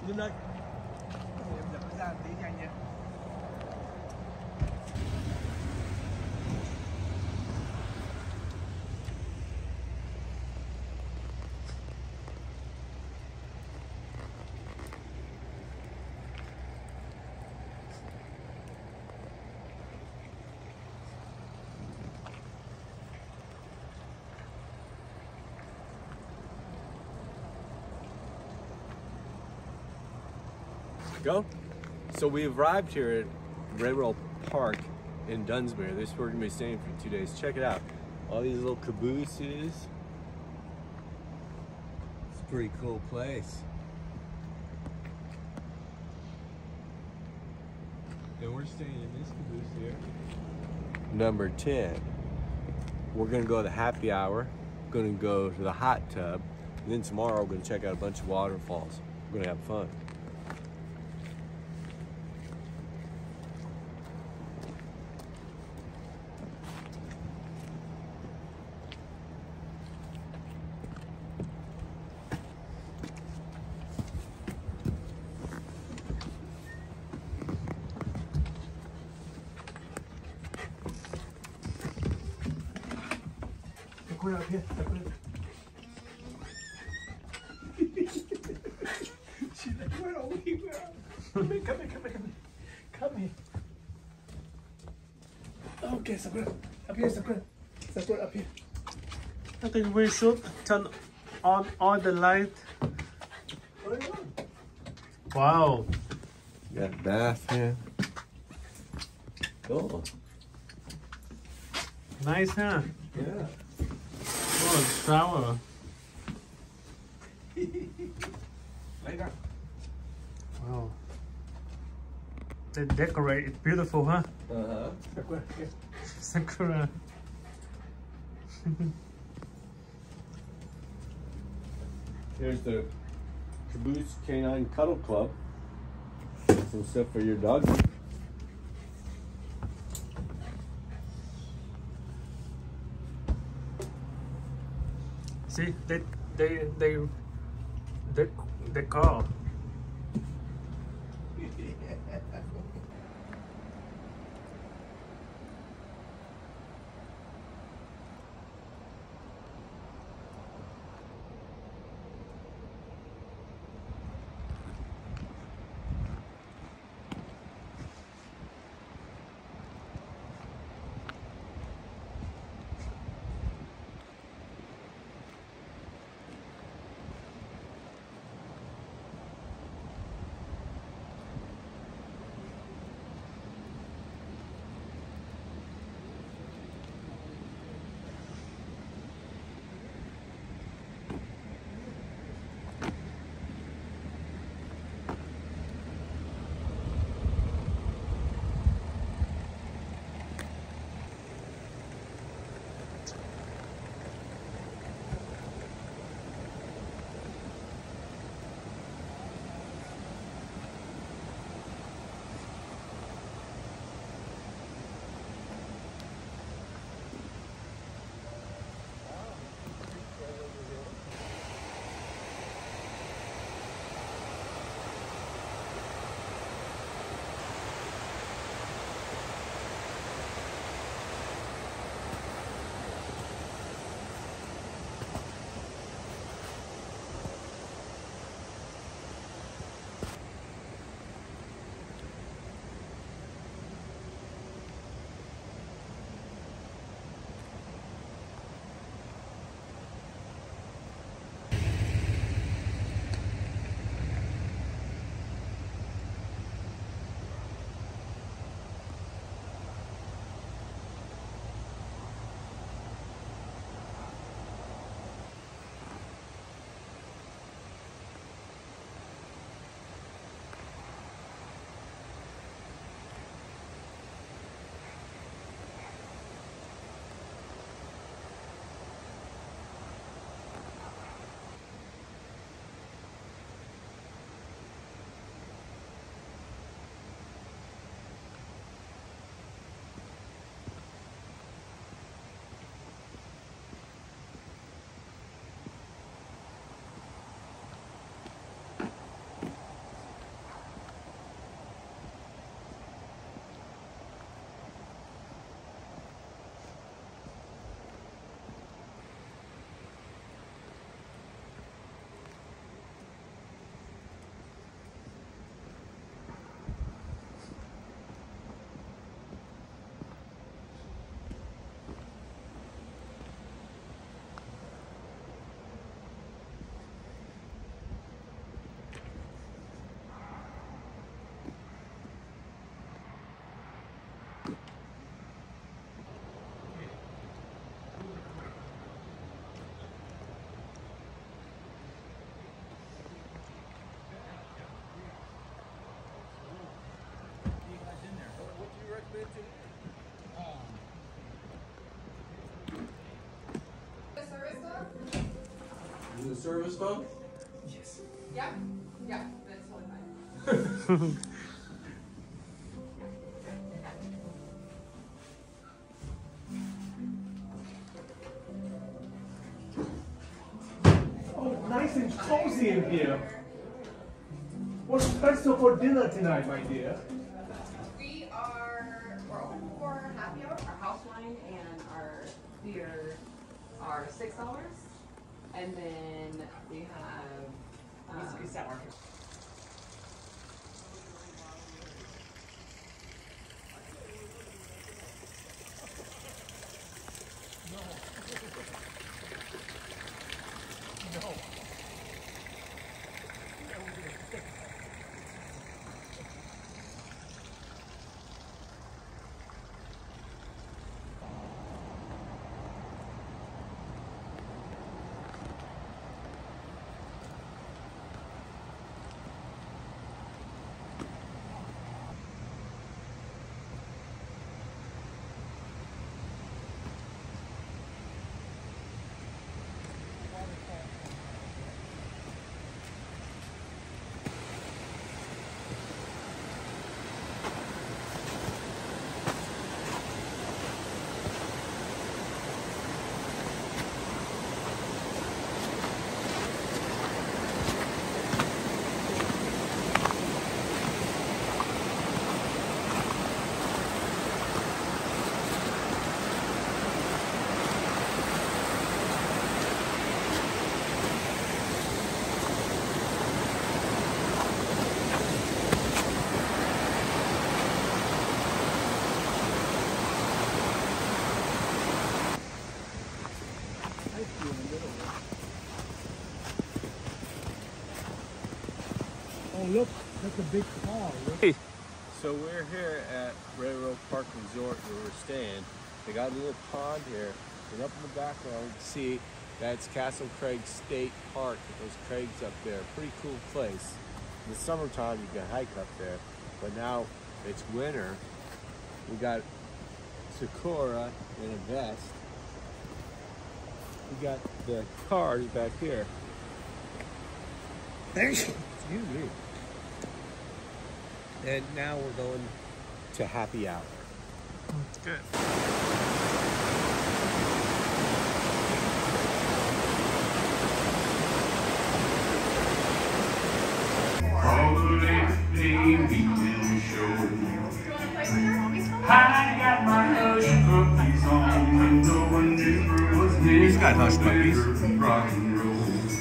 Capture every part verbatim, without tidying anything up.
Lên đây. Em dập nó ra tí nhanh nha. Go. So we arrived here at Railroad Park in Dunsmuir. This is where we're gonna be staying for two days. Check it out. All these little cabooses. It's a pretty cool place. And we're staying in this caboose here. Number ten. We're gonna go to the happy hour. We're gonna go to the hot tub. And then tomorrow we're gonna check out a bunch of waterfalls. We're gonna have fun. Put it up here. Put it. She's like, where are we? Where are we? Come here, come here, come here, come here. Come here. Okay, Sakura. Up here, Sakura. Sakura, up here. I think we should turn on all the light. What are you doing? Wow. You got a bath here. Cool. Nice, huh? Yeah. Oh, shower. Lay down. Wow. They decorate it beautiful, huh? Uh-huh. Sakura, here. Sakura. Here's the Caboose Canine Cuddle Club. Some stuff for your dog. See, they they they they they call. service phone? Yes. Yeah, yeah, that's totally fine. Oh, nice and cozy in here. What's special for dinner tonight, my dear? We are, we're open for happy hour. Our house wine and our beer are six dollars. And then we have, um, Oh, look, that's a big car. Hey. So we're here at Railroad Park Resort where we're staying. They got a little pond here, and up in the background you can see that's Castle Craig State Park with those crags up there. Pretty cool place. In the summertime you can hike up there, but now it's winter. We got Sakura in a vest. We got the cars back here. Excuse me. And now we're going to happy hour. That's good. I got my hush puppies on when no one ever was there. He's got hush puppies. Rock and roll.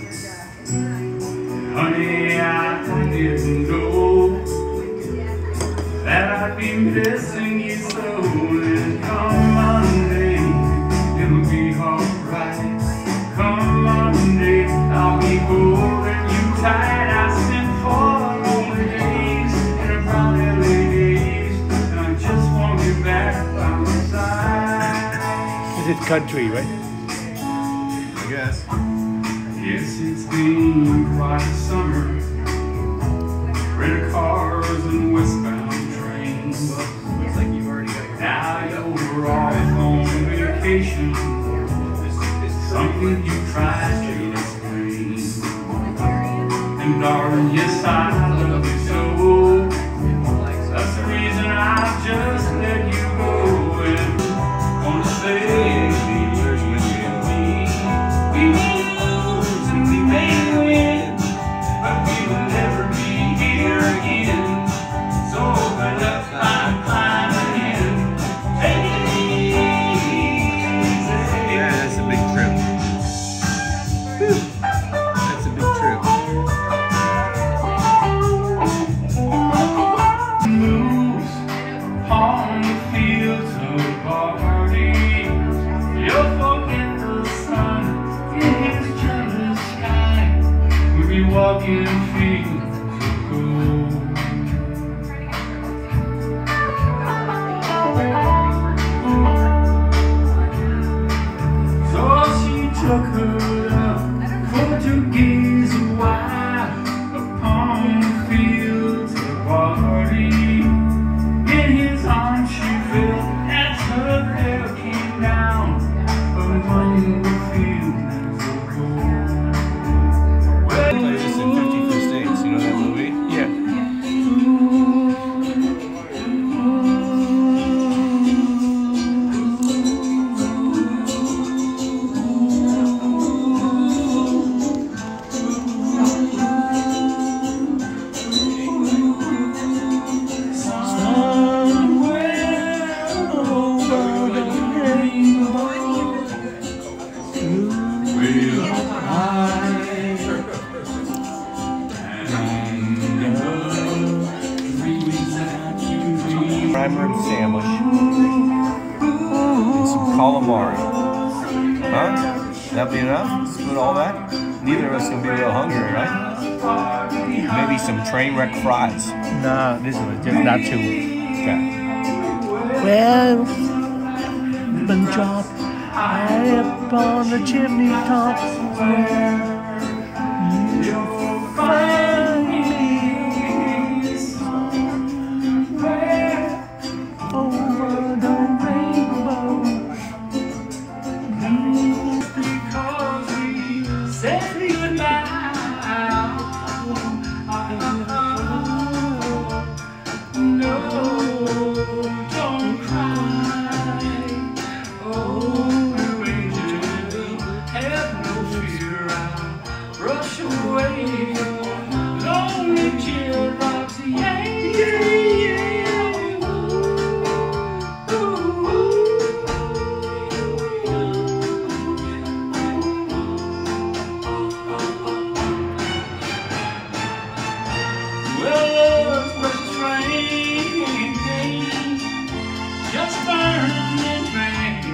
Honey, I didn't know that I'd be missing you so. And come Monday, it'll be alright. Come Monday, I'll be holding you tight. I spent four lonely days in a brown L A days, and I just want you back by my side. This is country, right? I guess. Yes, it's been quite a summer. Rented cars and westbound trains. Looks like you've already got your Now you're off on vacation. Something you tried to explain. And darling, yes, I love you so. That's the reason I just let you go. And wanna say There's you Mindy. and me, we lose and we may win, but we will never be here again. So open up and climb in. Take it easy. Yeah, that's a big trip. That's a big trip. Moves on the fields of party. You'll forget the sun in his jealous sky. We'll be walking fields of gold. So she took her up for to gaze a while upon the fields of party. In his arms she felt as her hair came down among the fields of gold. Prime rib sandwich and some calamari. Huh? That'll be enough? Split all that? Neither of us gonna be a little hungry, right? Maybe some train wreck fries. No, this was just not too. Okay. Well, Punjab, high up on the chimney top, where you find me. Where over the rainbow, because we said goodbye. No, don't cry. Oh, angel, have no fear. I'll rush away. Lonely teardrops, yeah, yeah, yeah. Ooh, ooh, well, love's precious flame just burn and rain,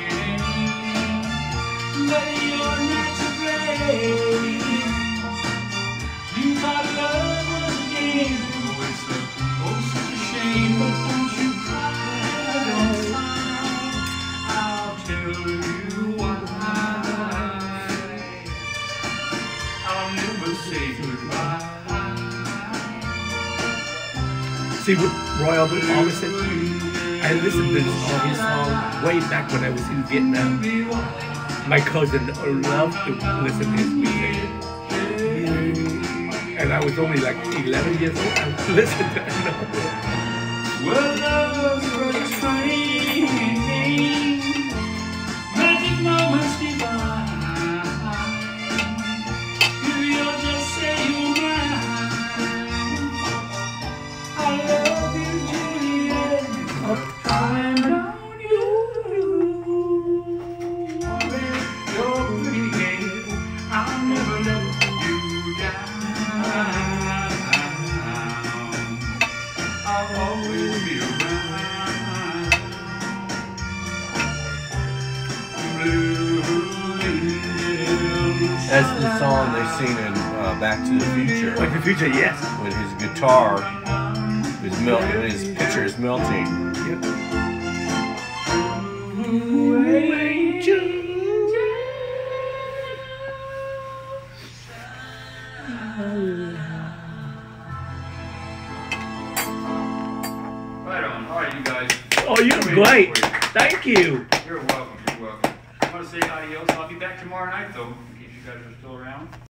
but you're not to blame. You thought love was a game. Oh, it's a, oh, such a shame, but don't you cry, don't cry. I'll tell you why. I'll never say goodbye. See what Roy Orbison? I listened to this, all his songs way back when I was in Vietnam. My cousin loved to listen to his music. And I was only like eleven years old. I listened to it. Well, love's precious flame, magic moments divine. If you'll just say you're mine, I love you, Juliet. And on you, your pretty head, I'll never let you down. I'll always be around. Blue angels. That's the song they sing in uh, Back to the Future. Like the future, yes. When his guitar is melting, his picture is melting. Yep. Right on. All right, you guys. Oh, you're great. Thank you. You're welcome. You're welcome. I'm going to say adios. I'll be back tomorrow night, though, in case you guys are still around.